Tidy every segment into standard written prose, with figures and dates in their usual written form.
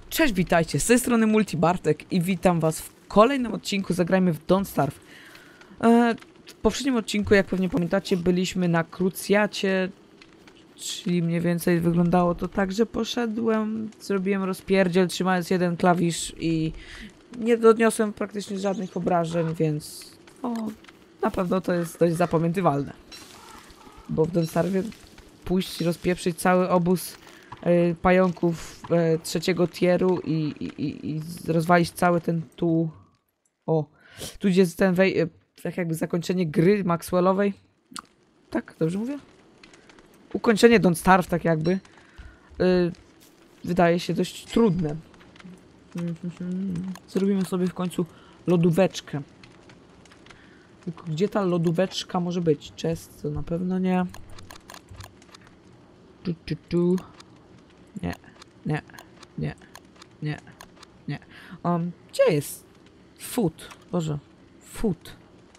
Cześć, witajcie, z tej strony Multibartek i witam was w kolejnym odcinku Zagrajmy w Don't Starve. W poprzednim odcinku, jak pewnie pamiętacie, byliśmy na krucjacie, czyli mniej więcej wyglądało to tak, że poszedłem, zrobiłem rozpierdziel, trzymając jeden klawisz i nie doniosłem praktycznie żadnych obrażeń, więc na pewno to jest dość zapamiętywalne. Bo w Don't Starve pójść i rozpieprzyć cały obóz pająków trzeciego tieru i rozwalić cały ten tu... Tu gdzie jest ten tak jakby zakończenie gry Maxwellowej. Tak? Dobrze mówię? Ukończenie Don't Starve tak jakby. Wydaje się dość trudne. Zrobimy sobie w końcu lodóweczkę. Tylko gdzie ta lodóweczka może być? Chest to na pewno nie. Nie. Gdzie jest? Food. Boże. Food.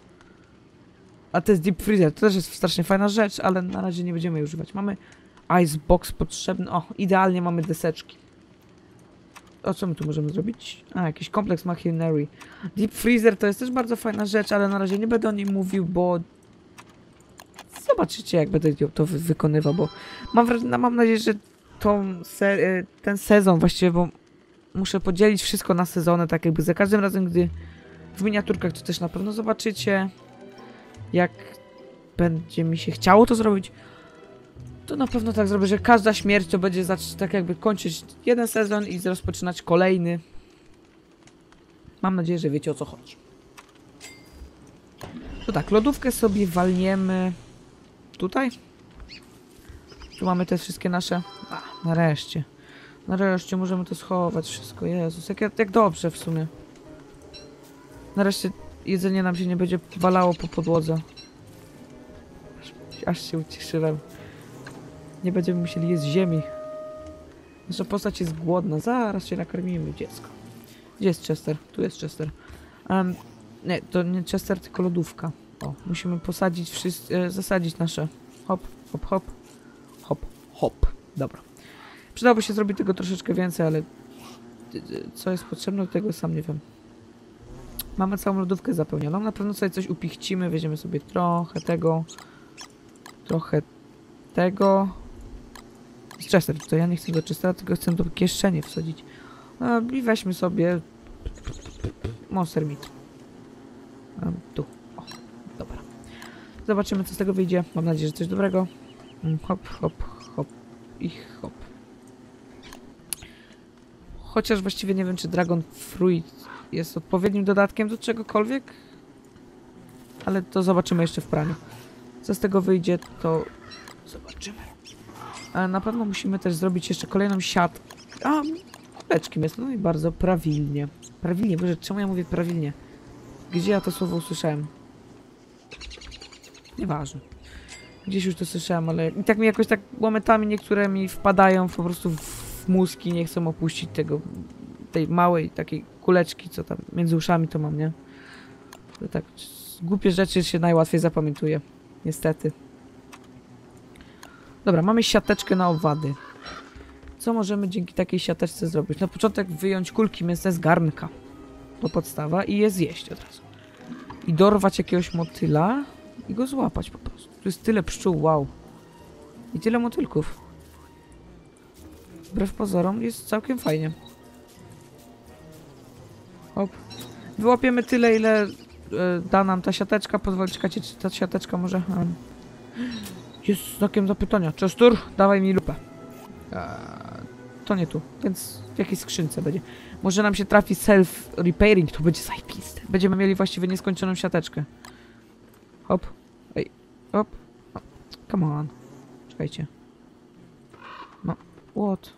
A to jest deep freezer. To też jest strasznie fajna rzecz, ale na razie nie będziemy jej używać. Mamy icebox potrzebny. O, idealnie mamy deseczki. O, co my tu możemy zrobić? A, jakiś kompleks machinery. Deep freezer to jest też bardzo fajna rzecz, ale na razie nie będę o niej mówił, bo... Zobaczycie, jak będę to wykonywał, bo mam nadzieję, że ten sezon właściwie, bo muszę podzielić wszystko na sezony, tak jakby za każdym razem, gdy w miniaturkach to też na pewno zobaczycie, jak będzie mi się chciało to zrobić, to na pewno tak zrobię, że każda śmierć to będzie tak jakby kończyć jeden sezon i rozpoczynać kolejny. Mam nadzieję, że wiecie, o co chodzi. To tak, lodówkę sobie walniemy tutaj. Tu mamy te wszystkie nasze... nareszcie. Nareszcie możemy to schować wszystko. Jezus, jak dobrze w sumie. Nareszcie jedzenie nam się nie będzie walało po podłodze. Aż się ucieszyłem. Nie będziemy musieli jeść ziemi. Nasza postać jest głodna. Zaraz się nakarmimy, dziecko. Gdzie jest Chester? Tu jest Chester. Nie, to nie Chester, tylko lodówka. O, musimy posadzić zasadzić nasze... Hop, hop, hop. Hop, hop. Dobra. Przydałoby się zrobić tego troszeczkę więcej, ale... Co jest potrzebne do tego, sam nie wiem. Mamy całą lodówkę zapełnioną. Na pewno sobie coś upichcimy. Weźmiemy sobie trochę tego. Trochę tego. Z Chester. To ja nie chcę do Chestera, tylko chcę do kieszeni wsadzić. I weźmy sobie... Monster Meat. Tu. O, dobra. Zobaczymy, co z tego wyjdzie. Mam nadzieję, że coś dobrego. Hop, hop, hop i hop. Chociaż właściwie nie wiem, czy Dragon Fruit jest odpowiednim dodatkiem do czegokolwiek. Ale to zobaczymy jeszcze w praniu. Co z tego wyjdzie, to zobaczymy. A na pewno musimy też zrobić jeszcze kolejną siatkę. Kuleczkiem jest, no i bardzo prawilnie. Prawilnie, Boże, czemu ja mówię prawilnie? Gdzie ja to słowo usłyszałem? Nieważne. Gdzieś już to słyszałem, ale i tak mi jakoś tak momentami niektóre mi wpadają po prostu w mózg i nie chcą opuścić tej małej takiej kuleczki, co tam między uszami to mam, nie? To tak, głupie rzeczy się najłatwiej zapamiętuje. Niestety. Dobra, mamy siateczkę na owady. Co możemy dzięki takiej siateczce zrobić? Na początek wyjąć kulki mięsne z garnka. To podstawa i je zjeść od razu. I dorwać jakiegoś motyla i go złapać po prostu. Tu jest tyle pszczół, wow. I tyle motylków. Wbrew pozorom jest całkiem fajnie. Hop. Wyłapiemy tyle, ile da nam ta siateczka. Czekajcie, czy ta siateczka może... Jest znakiem zapytania. Chester, dawaj mi lupę. To nie tu, więc w jakiejś skrzynce będzie. Może nam się trafi self-repairing, to będzie zajebiste. Będziemy mieli właściwie nieskończoną siateczkę. Hop. Ej, hop. No. Come on. Czekajcie. No, what?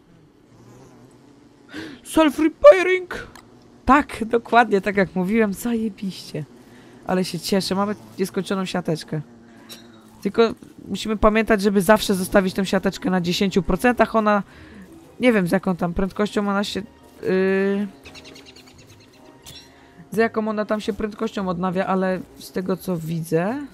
Self-repairing! Tak, dokładnie, tak jak mówiłem, zajebiście. Ale się cieszę, mamy nieskończoną siateczkę. Tylko musimy pamiętać, żeby zawsze zostawić tę siateczkę na 10%. Ona... Nie wiem, z jaką tam prędkością ona się... z jaką ona tam się prędkością odnawia, ale z tego co widzę...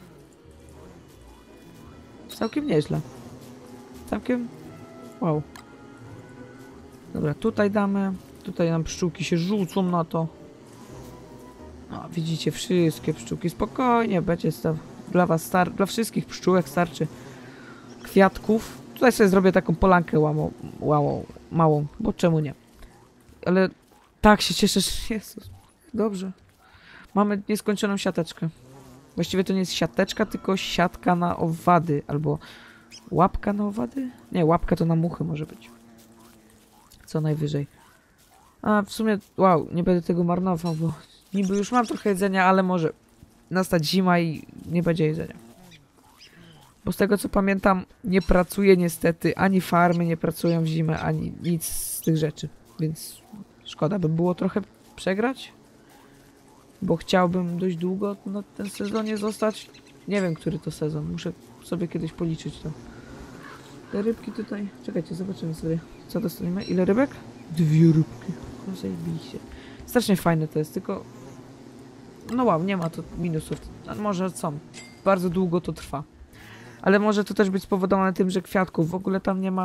Całkiem nieźle. Całkiem... Wow. Dobra, tutaj damy... tutaj nam pszczółki się rzucą na to. No, widzicie, wszystkie pszczółki. Spokojnie, będzie dla was dla wszystkich pszczółek starczy kwiatków. Tutaj sobie zrobię taką polankę małą, bo czemu nie? Ale tak się cieszę, że Jezus. Dobrze. Mamy nieskończoną siateczkę. Właściwie to nie jest siateczka, tylko siatka na owady, albo łapka na owady? Nie, łapka to na muchy może być. Co najwyżej. A w sumie, wow, nie będę tego marnował, bo niby już mam trochę jedzenia, ale może nastać zima i nie będzie jedzenia. Bo z tego co pamiętam, nie pracuje niestety, ani farmy nie pracują w zimę, ani nic z tych rzeczy. Więc szkoda by było trochę przegrać. Bo chciałbym dość długo na ten sezonie zostać. Nie wiem, który to sezon. Muszę sobie kiedyś policzyć to. Te rybki tutaj... Czekajcie, zobaczymy sobie, co dostaniemy. Ile rybek? 2 rybki. No zajebiście. Strasznie fajne to jest, tylko... No wow, nie ma to minusów. A może są. Bardzo długo to trwa. Ale może to też być spowodowane tym, że kwiatków w ogóle tam nie ma.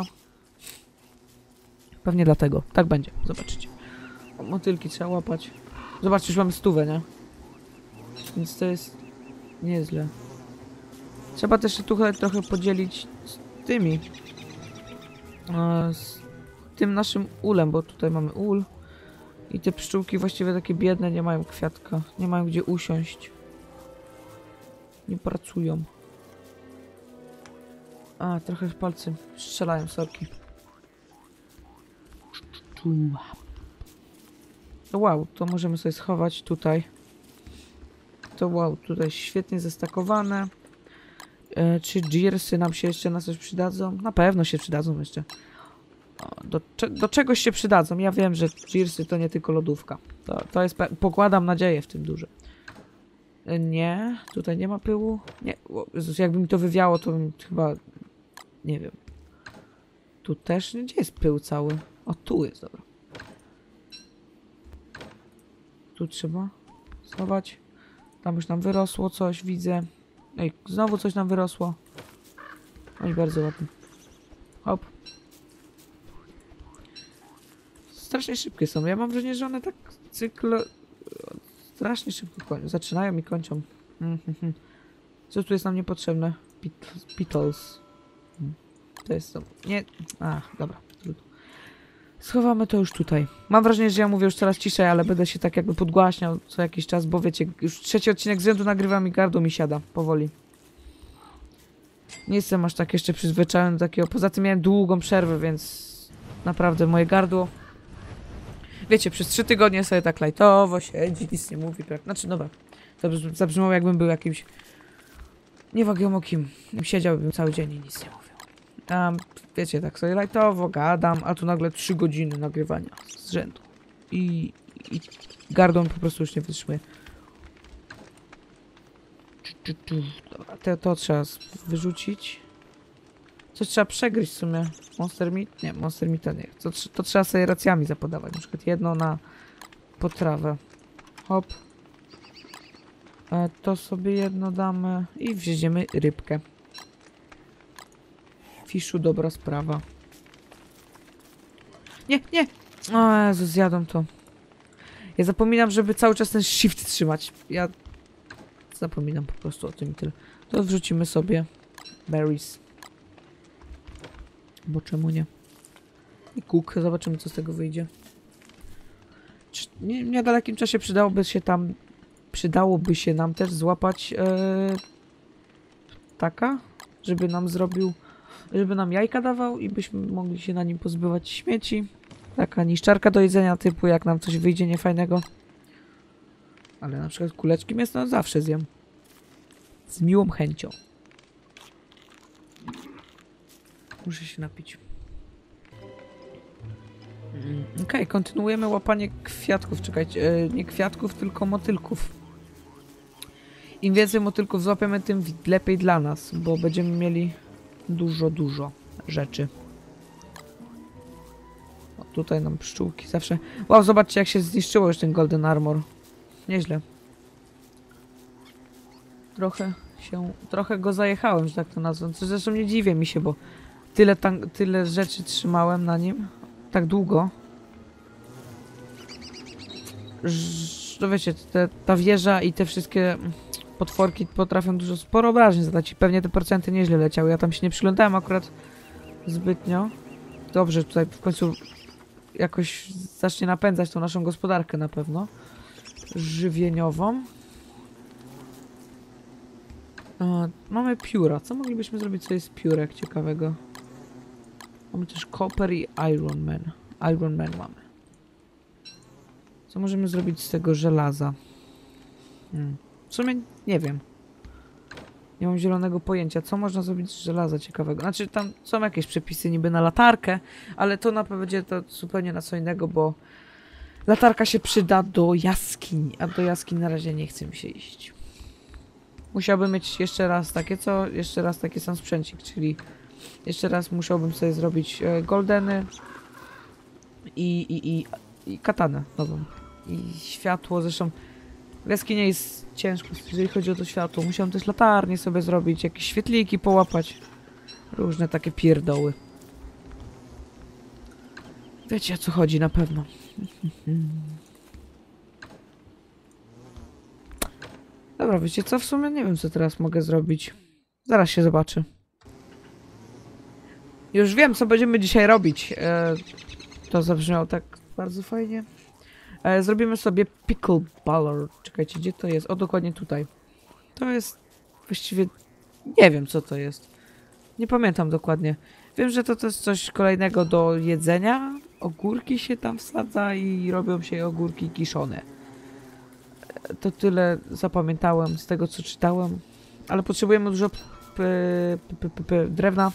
Pewnie dlatego. Tak będzie. Zobaczycie. Motylki trzeba łapać. Zobaczcie, już mamy 100, nie? Więc to jest nieźle. Trzeba też się tutaj trochę podzielić z tymi. Z tym naszym ulem, bo tutaj mamy ul. I te pszczółki właściwie takie biedne nie mają kwiatka. Nie mają gdzie usiąść. Nie pracują. A, trochę palcy strzelają, sorki. To wow, to możemy sobie schować tutaj. To wow, tutaj świetnie zestakowane. Czy jersey nam się jeszcze na coś przydadzą? Na pewno się przydadzą jeszcze. Do czegoś się przydadzą. Ja wiem, że jersey to nie tylko lodówka. To jest... Pokładam nadzieję w tym duże. Nie, tutaj nie ma pyłu. Nie, Jezus, jakby mi to wywiało, to bym chyba... Nie wiem. Tu też nie. Gdzie jest pył cały? O, tu jest, dobra. Tu trzeba schować. Tam już nam wyrosło coś, widzę. Ej, znowu coś nam wyrosło. Oj, bardzo ładnie. Hop. Strasznie szybkie są. Ja mam wrażenie, że one tak cykl... Strasznie szybko zaczynają i kończą. Co tu jest nam niepotrzebne? Beetles. To jest to. Nie. Ach, dobra. Schowamy to już tutaj. Mam wrażenie, że ja mówię już coraz ciszej, ale będę się tak jakby podgłaśniał co jakiś czas, bo wiecie, już 3. odcinek z rzędu nagrywam i gardło mi siada. Powoli. Nie jestem aż tak jeszcze przyzwyczajony do takiego. Poza tym miałem długą przerwę, więc naprawdę moje gardło... Wiecie, przez 3 tygodnie sobie tak lajtowo siedzi, nic nie mówi. Znaczy, dobra. To zabrzmiało, jakbym był jakimś... Nie wiem o kim. Siedziałbym cały dzień i nic nie mówił. Wiecie, tak sobie lajtowo gadam, a tu nagle 3 godziny nagrywania z rzędu. I gardło po prostu już nie wytrzymuje. Dobra, to trzeba wyrzucić. Coś trzeba przegryźć w sumie. Monster Meat? Nie, Monster Meat to nie. To trzeba sobie racjami zapodawać. Na przykład jedno na potrawę. Hop. To sobie jedno damy i wziędziemy rybkę. Fiszu, dobra sprawa. Nie, nie! O Jezu, zjadą to. Ja zapominam, żeby cały czas ten shift trzymać. Ja zapominam po prostu o tym i tyle. To wrzucimy sobie berries. Bo czemu nie? I cook. Zobaczymy, co z tego wyjdzie. W niedalekim czasie przydałoby się nam też złapać ptaka, żeby nam zrobił, żeby nam jajka dawał i byśmy mogli się na nim pozbywać śmieci. Taka niszczarka do jedzenia typu, jak nam coś wyjdzie niefajnego. Ale na przykład kuleczki mięsne zawsze zjem. Z miłą chęcią. Muszę się napić. Okej, kontynuujemy łapanie kwiatków. Czekajcie, nie kwiatków, tylko motylków. Im więcej motylków złapiemy, tym lepiej dla nas, bo będziemy mieli dużo rzeczy. O, tutaj nam pszczółki zawsze... Wow, zobaczcie, jak się zniszczyło już ten Golden Armor. Nieźle. Trochę go zajechałem, że tak to nazwę. Zresztą nie dziwię mi się, bo tyle rzeczy trzymałem na nim. Tak długo. No wiecie, ta wieża i te wszystkie potworki potrafią sporo obrażeń zadać i pewnie te procenty nieźle leciały. Ja tam się nie przyglądałem akurat zbytnio. Dobrze, tutaj w końcu jakoś zacznie napędzać tą naszą gospodarkę na pewno. Żywieniową. Mamy pióra. Co moglibyśmy zrobić, co jest piórek ciekawego? Mamy też Copper i Iron Man. Iron Man mamy. Co możemy zrobić z tego żelaza? W sumie nie wiem. Nie mam zielonego pojęcia, co można zrobić z żelaza ciekawego. Znaczy, tam są jakieś przepisy niby na latarkę, ale to na pewno będzie to zupełnie na co innego, bo latarka się przyda do jaskini, a do jaskini na razie nie chce mi się iść. Musiałbym mieć jeszcze raz taki sam sprzęcik, czyli jeszcze raz musiałbym sobie zrobić goldeny i katanę nową. I światło, zresztą w jaskini jest ciężko, jeżeli chodzi o to światło. Musiałem też latarnię sobie zrobić, jakieś świetliki połapać. Różne takie pierdoły. Wiecie, o co chodzi na pewno. Dobra, wiecie co? W sumie nie wiem, co teraz mogę zrobić. Zaraz się zobaczy. Już wiem, co będziemy dzisiaj robić. To zabrzmiało tak bardzo fajnie. Zrobimy sobie pickle baller. Czekajcie, gdzie to jest? O, dokładnie tutaj. To jest... Właściwie... Nie wiem, co to jest. Nie pamiętam dokładnie. Wiem, że to jest coś kolejnego do jedzenia. Ogórki się tam wsadza i robią się ogórki kiszone. To tyle zapamiętałem z tego, co czytałem. Ale potrzebujemy dużo drewna.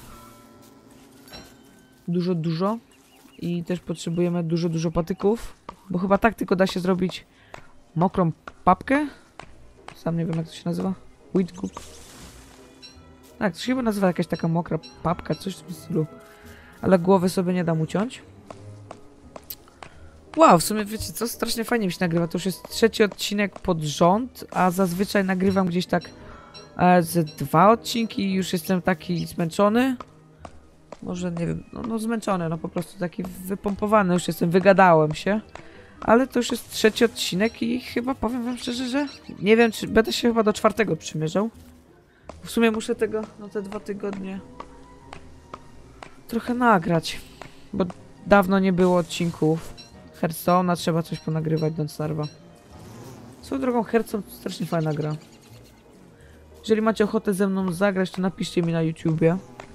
Dużo. I też potrzebujemy dużo patyków. Bo chyba tak tylko da się zrobić mokrą papkę. Sam nie wiem, jak to się nazywa. Wheat cook. Tak, to się chyba nazywa jakaś taka mokra papka, coś w tym stylu. Ale głowy sobie nie dam uciąć. Wow, w sumie wiecie co? Strasznie fajnie mi się nagrywa. To już jest 3. odcinek pod rząd, a zazwyczaj nagrywam gdzieś tak ze 2 odcinki i już jestem taki zmęczony. Może nie wiem, no zmęczony, no po prostu taki wypompowany już jestem, wygadałem się. Ale to już jest 3. odcinek i chyba powiem wam szczerze, że nie wiem, czy będę się chyba do 4. przymierzał. W sumie muszę tego, no te 2 tygodnie trochę nagrać, bo dawno nie było odcinków Hearthstone'a, trzeba coś ponagrywać do Starwa. Swoją drogą, Hearthstone to strasznie fajna gra. Jeżeli macie ochotę ze mną zagrać, to napiszcie mi na YouTubie.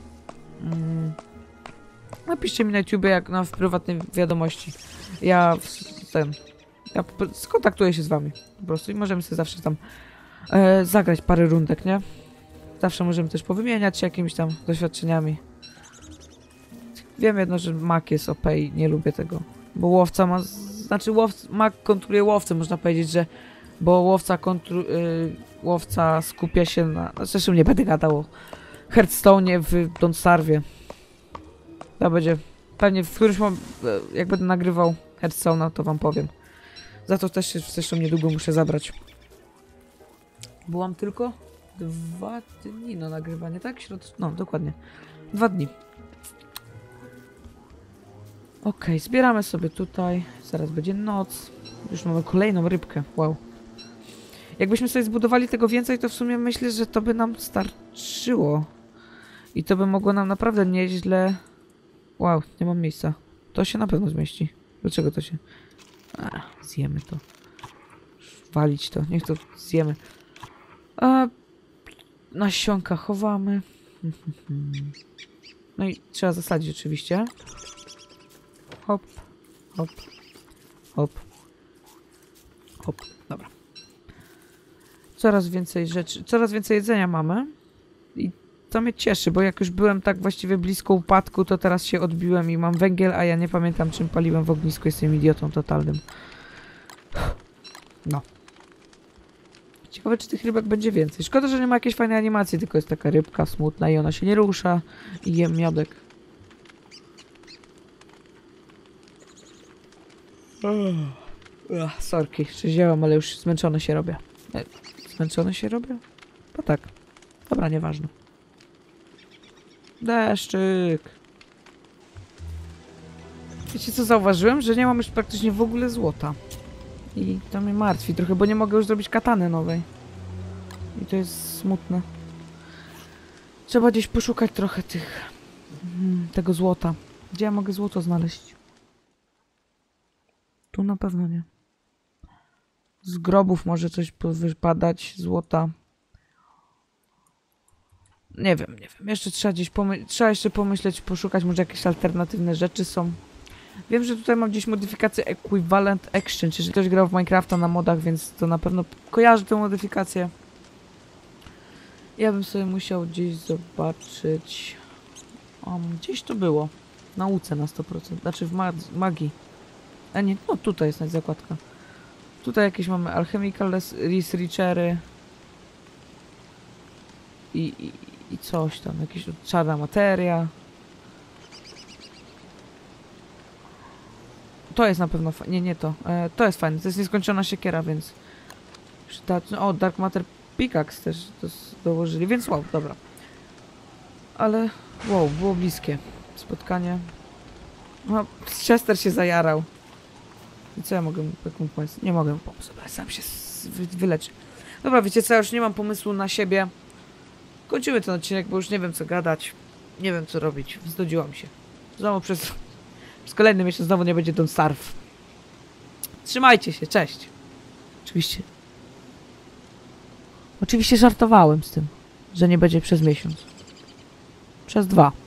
Napiszcie mi na YouTubie, jak w prywatnej wiadomości. Ja skontaktuję się z wami po prostu i możemy sobie zawsze tam zagrać parę rundek, nie? Zawsze możemy też powymieniać się jakimiś tam doświadczeniami. Wiem jedno, że mak jest OP i nie lubię tego. Bo łowca ma... Znaczy mak kontruje łowcę, można powiedzieć, że... Bo łowca skupia się na... Zresztą nie będę gadał o Hearthstone'ie w Don't Starve'ie. To będzie... Pewnie w którymś jak będę nagrywał Hearthstone'a, to wam powiem. Za to też się zresztą niedługo muszę zabrać. Byłam tylko 2 dni na nagrywanie, tak? No, dokładnie. 2 dni. Okej, zbieramy sobie tutaj. Zaraz będzie noc. Już mamy kolejną rybkę. Wow. Jakbyśmy sobie zbudowali tego więcej, to w sumie myślę, że to by nam starczyło. I to by mogło nam naprawdę nieźle... Wow, nie mam miejsca. To się na pewno zmieści. Dlaczego to się... Zjemy to. Walić to. Niech to zjemy. Nasionka chowamy. No i trzeba zasadzić oczywiście. Hop, hop, hop, hop. Dobra. Coraz więcej rzeczy, coraz więcej jedzenia mamy. I to mnie cieszy, bo jak już byłem tak właściwie blisko upadku, to teraz się odbiłem i mam węgiel, a ja nie pamiętam, czym paliłem w ognisku. Jestem idiotą totalnym. No. Ciekawe, czy tych rybek będzie więcej. Szkoda, że nie ma jakiejś fajnej animacji, tylko jest taka rybka smutna i ona się nie rusza. I jem miodek. Sorki, przezięłam, ale już zmęczony się robię. Zmęczony się robię? No tak. Dobra, nieważne. Deszczyk. Wiecie co zauważyłem? Że nie mam już praktycznie w ogóle złota. I to mnie martwi trochę, bo nie mogę już zrobić katany nowej. I to jest smutne. Trzeba gdzieś poszukać trochę tego złota. Gdzie ja mogę złoto znaleźć? Tu na pewno nie. Z grobów może coś wypadać, złota. Nie wiem. Jeszcze trzeba gdzieś trzeba jeszcze pomyśleć, poszukać, może jakieś alternatywne rzeczy są. Wiem, że tutaj mam gdzieś modyfikację Equivalent Exchange. Jeżeli ktoś grał w Minecrafta na modach, więc to na pewno kojarzy tę modyfikację. Ja bym sobie musiał gdzieś zobaczyć... gdzieś to było. W nauce na 100%. Znaczy w magii. A nie, no tutaj jest zakładka. Tutaj jakieś mamy Alchemical Researchery. I coś tam. Jakieś czarna materia. To jest na pewno fajne. Nie to. To jest fajne. To jest nieskończona siekiera, więc... O, Dark Matter Pickaxe też dołożyli, więc wow, dobra. Ale wow, było bliskie spotkanie. No, Chester się zajarał. I co ja mogę mu pomóc? Nie mogę mu pomóc, ale sam się wyleczy. Dobra, wiecie co, ja już nie mam pomysłu na siebie. Kończymy ten odcinek, bo już nie wiem co gadać. Nie wiem co robić. Znudziłam się. Znowu przez kolejny miesiąc znowu nie będzie Don't Starve. Trzymajcie się, cześć. Oczywiście żartowałem z tym, że nie będzie przez miesiąc. Przez 2.